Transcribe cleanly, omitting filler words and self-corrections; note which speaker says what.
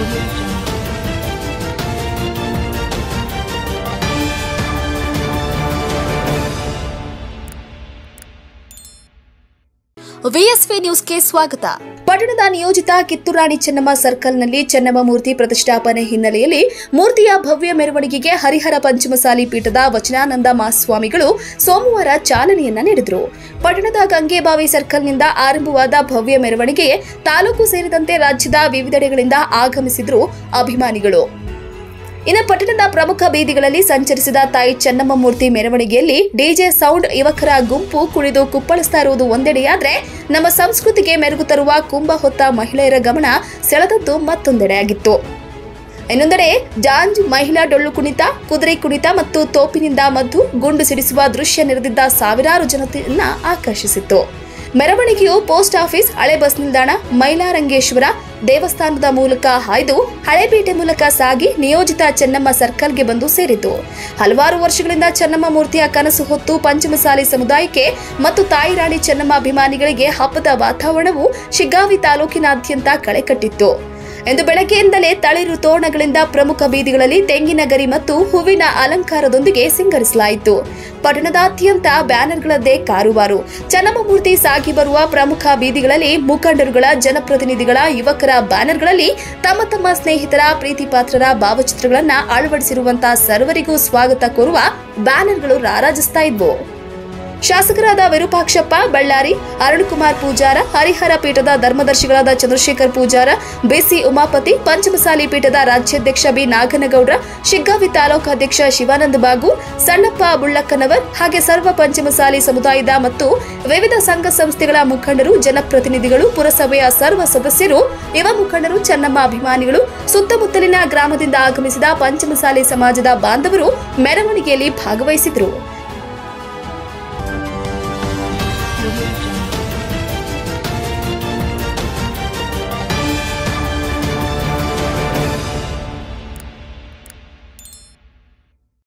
Speaker 1: ವಿಎಸ್ವಿ ನ್ಯೂಸ್ಗೆ ಸ್ವಾಗತ. ಪಟ್ಟಣದ ನಿಯೋಜಿತ ಕಿತ್ತೂರಾಣಿ ಚೆನ್ನಮ್ಮ ಸರ್ಕಲ್ನಲ್ಲಿ ಚೆನ್ನಮ್ಮ ಮೂರ್ತಿ ಪ್ರತಿಷ್ಠಾಪನೆ ಹಿನ್ನೆಲೆಯಲ್ಲಿ ಮೂರ್ತಿಯ ಭವ್ಯ ಮೆರವಣಿಗೆಗೆ ಹರಿಹರ ಪಂಚಮಸಾಲಿ ಪೀಠದ ವಚನಾನಂದ ಮಹಾಸ್ವಾಮಿಗಳು ಸೋಮವಾರ ಚಾಲನೆಯನ್ನ ನೀಡಿದರು. ಪಟ್ಟಣದ ಗಂಗೆಬಾವಿ ಸರ್ಕಲ್ನಿಂದ ಆರಂಭವಾದ ಭವ್ಯ ಮೆರವಣಿಗೆ ತಾಲೂಕು ಸೇರಿದಂತೆ ರಾಜ್ಯದ ವಿವಿಧೆಡೆಗಳಿಂದ ಆಗಮಿಸಿದ್ರು ಅಭಿಮಾನಿಗಳು. ಇನ್ನು ಪಟ್ಟಣದ ಪ್ರಮುಖ ಬೀದಿಗಳಲ್ಲಿ ಸಂಚರಿಸಿದ ತಾಯಿ ಚೆನ್ನಮ್ಮ ಮೂರ್ತಿ ಮೆರವಣಿಗೆಯಲ್ಲಿ ಡಿಜೆ ಸೌಂಡ್ ಯುವಕರ ಗುಂಪು ಕುಣಿದು ಕುಪ್ಪಳಿಸ್ತಾ ಇರುವುದು ಒಂದೆಡೆಯಾದ್ರೆ, ನಮ್ಮ ಸಂಸ್ಕೃತಿಗೆ ಮೆರುಗು ತರುವ ಕುಂಭ ಹೊತ್ತ ಮಹಿಳೆಯರ ಗಮನ ಸೆಳೆದದ್ದು ಮತ್ತೊಂದೆಡೆಯಾಗಿತ್ತು. ಇನ್ನೊಂದೆಡೆ ಜಾಂಜ್ ಮಹಿಳಾ ಡೊಳ್ಳು ಕುಣಿತ, ಕುದುರೆ ಕುಣಿತ ಮತ್ತು ತೋಪಿನಿಂದ ಮದ್ದು ಗುಂಡು ಸಿಡಿಸುವ ದೃಶ್ಯ ನೆರೆದಿದ್ದ ಸಾವಿರಾರು ಜನತೆಯನ್ನ ಆಕರ್ಷಿಸಿತ್ತು. ಮೆರವಣಿಗೆಯು ಪೋಸ್ಟ್ ಆಫೀಸ್, ಹಳೆ ಬಸ್ ನಿಲ್ದಾಣ, ಮೈಲಾರಂಗೇಶ್ವರ ದೇವಸ್ಥಾನದ ಮೂಲಕ ಹಾಯ್ದು ಹಳೇಪೇಟೆ ಮೂಲಕ ಸಾಗಿ ನಿಯೋಜಿತ ಚೆನ್ನಮ್ಮ ಸರ್ಕಲ್ಗೆ ಬಂದು ಸೇರಿತು. ಹಲವಾರು ವರ್ಷಗಳಿಂದ ಚೆನ್ನಮ್ಮ ಮೂರ್ತಿಯ ಕನಸು ಹೊತ್ತು ಪಂಚಮಸಾಲಿ ಸಮುದಾಯಕ್ಕೆ ಮತ್ತು ತಾಯಿ ರಾಣಿ ಚೆನ್ನಮ್ಮ ಅಭಿಮಾನಿಗಳಿಗೆ ಹಬ್ಬದ ವಾತಾವರಣವು ಶಿಗ್ಗಾವಿ ತಾಲೂಕಿನಾದ್ಯಂತ ಕಳೆಕಟ್ಟಿತ್ತು. ಇಂದು ಬೆಳಗ್ಗೆಯಿಂದಲೇ ತಳಿರು ತೋರಣಗಳಿಂದ ಪ್ರಮುಖ ಬೀದಿಗಳಲ್ಲಿ ತೆಂಗಿನ ಗರಿ ಮತ್ತು ಹೂವಿನ ಅಲಂಕಾರದೊಂದಿಗೆ ಸಿಂಗರಿಸಲಾಯಿತು. ಪಟ್ಟಣದಾದ್ಯಂತ ಬ್ಯಾನರ್ಗಳದ್ದೇ ಕಾರುವಾರು. ಚೆನ್ನಮ್ಮ ಮೂರ್ತಿ ಸಾಗಿ ಬರುವ ಪ್ರಮುಖ ಬೀದಿಗಳಲ್ಲಿ ಮುಖಂಡರುಗಳ, ಜನಪ್ರತಿನಿಧಿಗಳ, ಯುವಕರ ಬ್ಯಾನರ್ಗಳಲ್ಲಿ ತಮ್ಮ ತಮ್ಮ ಸ್ನೇಹಿತರ, ಪ್ರೀತಿ ಪಾತ್ರರ ಭಾವಚಿತ್ರಗಳನ್ನ ಅಳವಡಿಸಿರುವಂತಹ ಸರ್ವರಿಗೂ ಸ್ವಾಗತ ಕೋರುವ ಬ್ಯಾನರ್ಗಳು ರಾರಾಜಿಸ್ತಾ ಇದ್ವು. ಶಾಸಕರಾದ ವಿರೂಪಾಕ್ಷಪ್ಪ ಬಳ್ಳಾರಿ, ಅರುಣಕುಮಾರ್ ಪೂಜಾರ, ಹರಿಹರ ಪೀಠದ ಧರ್ಮದರ್ಶಿಗಳಾದ ಚಂದ್ರಶೇಖರ್ ಪೂಜಾರ, ಬಿಸಿ ಉಮಾಪತಿ, ಪಂಚಮಸಾಲಿ ಪೀಠದ ರಾಜ್ಯಾಧ್ಯಕ್ಷ ಬಿ ನಾಗನಗೌಡ್ರ, ಶಿಗ್ಗಾವಿ ತಾಲೂಕಾಧ್ಯಕ್ಷ ಶಿವಾನಂದ ಬಾಗು, ಸಣ್ಣಪ್ಪ ಬುಳ್ಳಕ್ಕನವರ್ ಹಾಗೆ ಸರ್ವ ಪಂಚಮಸಾಲಿ ಸಮುದಾಯದ ಮತ್ತು ವಿವಿಧ ಸಂಘ ಸಂಸ್ಥೆಗಳ ಮುಖಂಡರು, ಜನಪ್ರತಿನಿಧಿಗಳು, ಪುರಸಭೆಯ ಸರ್ವ ಸದಸ್ಯರು, ಯುವ ಮುಖಂಡರು, ಚೆನ್ನಮ್ಮ ಅಭಿಮಾನಿಗಳು, ಸುತ್ತಮುತ್ತಲಿನ ಗ್ರಾಮದಿಂದ ಆಗಮಿಸಿದ ಪಂಚಮಸಾಲಿ ಸಮಾಜದ ಬಾಂಧವರು ಮೆರವಣಿಗೆಯಲ್ಲಿ ಭಾಗವಹಿಸಿದರು.